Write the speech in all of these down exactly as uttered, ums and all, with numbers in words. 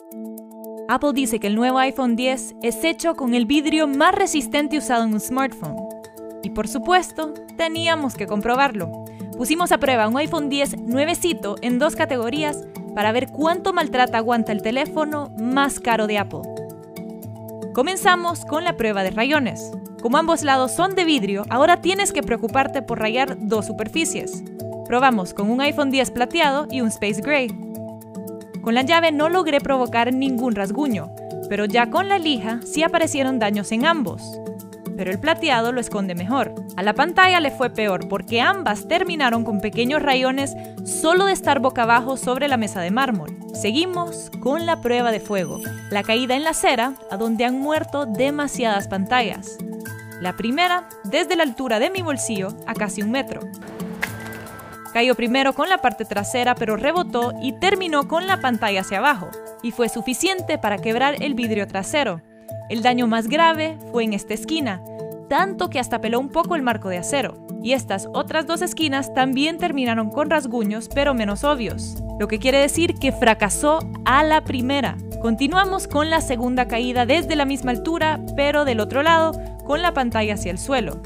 Apple dice que el nuevo iPhone diez es hecho con el vidrio más resistente usado en un smartphone. Y por supuesto, teníamos que comprobarlo. Pusimos a prueba un iPhone diez nuevecito en dos categorías para ver cuánto maltrata aguanta el teléfono más caro de Apple. Comenzamos con la prueba de rayones. Como ambos lados son de vidrio, ahora tienes que preocuparte por rayar dos superficies. Probamos con un iPhone diez plateado y un Space Gray. Con la llave no logré provocar ningún rasguño, pero ya con la lija sí aparecieron daños en ambos. Pero el plateado lo esconde mejor. A la pantalla le fue peor porque ambas terminaron con pequeños rayones solo de estar boca abajo sobre la mesa de mármol. Seguimos con la prueba de fuego, la caída en la acera a donde han muerto demasiadas pantallas. La primera desde la altura de mi bolsillo a casi un metro. Cayó primero con la parte trasera pero rebotó y terminó con la pantalla hacia abajo, y fue suficiente para quebrar el vidrio trasero. El daño más grave fue en esta esquina, tanto que hasta peló un poco el marco de acero, y estas otras dos esquinas también terminaron con rasguños pero menos obvios, lo que quiere decir que fracasó a la primera. Continuamos con la segunda caída desde la misma altura pero del otro lado, con la pantalla hacia el suelo.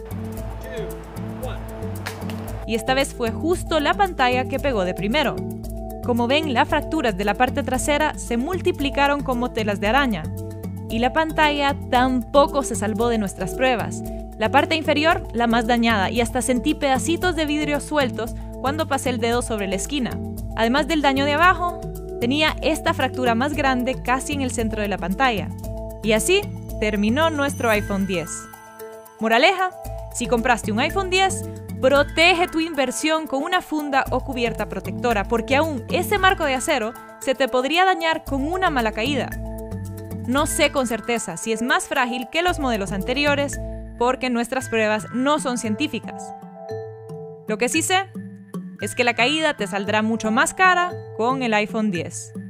Y esta vez fue justo la pantalla que pegó de primero. Como ven, las fracturas de la parte trasera se multiplicaron como telas de araña. Y la pantalla tampoco se salvó de nuestras pruebas. La parte inferior, la más dañada, y hasta sentí pedacitos de vidrio sueltos cuando pasé el dedo sobre la esquina. Además del daño de abajo, tenía esta fractura más grande casi en el centro de la pantalla. Y así terminó nuestro iPhone diez. Moraleja, si compraste un iPhone diez, protege tu inversión con una funda o cubierta protectora, porque aún ese marco de acero se te podría dañar con una mala caída. No sé con certeza si es más frágil que los modelos anteriores, porque nuestras pruebas no son científicas. Lo que sí sé es que la caída te saldrá mucho más cara con el iPhone diez.